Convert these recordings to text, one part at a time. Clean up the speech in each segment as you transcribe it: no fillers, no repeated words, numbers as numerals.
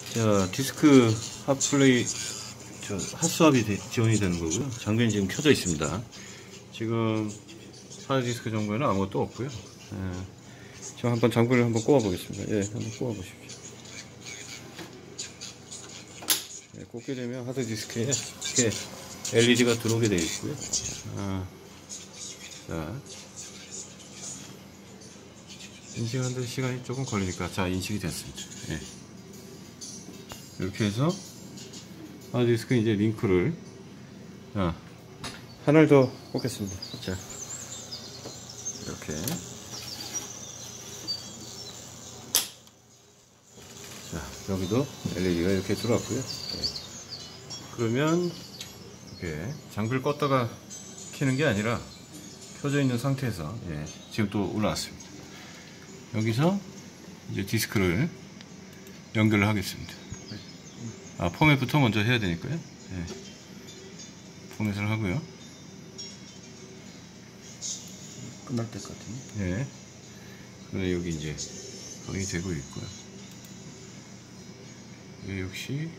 자, 디스크 핫플레이, 핫스왑이 지원이 되는 거고요. 장전이 지금 켜져 있습니다. 지금 하드디스크 정보에는 아무것도 없고요. 지금 한번 장비를 한번 꼽아 보겠습니다. 예, 한번 꼽아 보십시오. 예, 꽂게 되면 하드디스크에 이렇게 LED가 들어오게 되어 있고요. 자, 인식하는데 시간이 조금 걸리니까, 자, 인식이 됐습니다. 예. 이렇게 해서 하드디스크 이제 링크를, 자, 하나를 더 꽂겠습니다. 자, 이렇게. 자, 여기도 LED가 이렇게 들어왔고요. 네. 그러면 이렇게 장비를 껐다가 켜는 게 아니라 켜져 있는 상태에서, 예, 지금 또 올라왔습니다. 여기서 이제 디스크를 연결을 하겠습니다. 포맷부터 먼저 해야 되니까요. 예. 포맷을 하고요. 끝날 때까지. 예. 그런데 여기 이제 거의 되고 있고요. 이 역시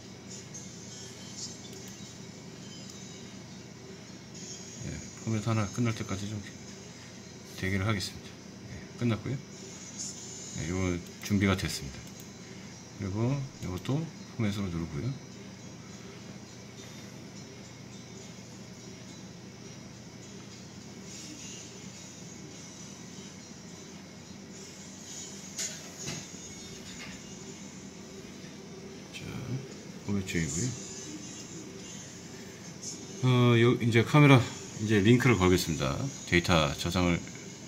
예, 포맷 하나 끝날 때까지 좀 대기를 하겠습니다. 예, 끝났고요. 예, 이거 준비가 됐습니다. 그리고 이것도 포맷으로 누르고요. 포맷 중이고요. 이제 카메라 이제 링크를 걸겠습니다. 데이터 저장을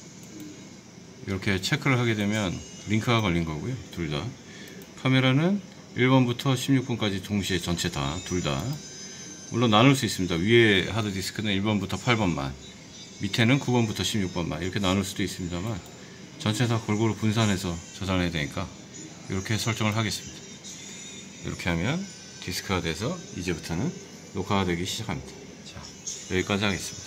이렇게 체크를 하게 되면 링크가 걸린 거고요. 둘 다. 카메라는 1번부터 16번까지 동시에 전체 다, 둘 다. 물론 나눌 수 있습니다. 위에 하드디스크는 1번부터 8번만, 밑에는 9번부터 16번만 이렇게 나눌 수도 있습니다만, 전체 다 골고루 분산해서 저장을 해야 되니까 이렇게 설정을 하겠습니다. 이렇게 하면 디스크가 돼서 이제부터는 녹화가 되기 시작합니다. 자, 여기까지 하겠습니다.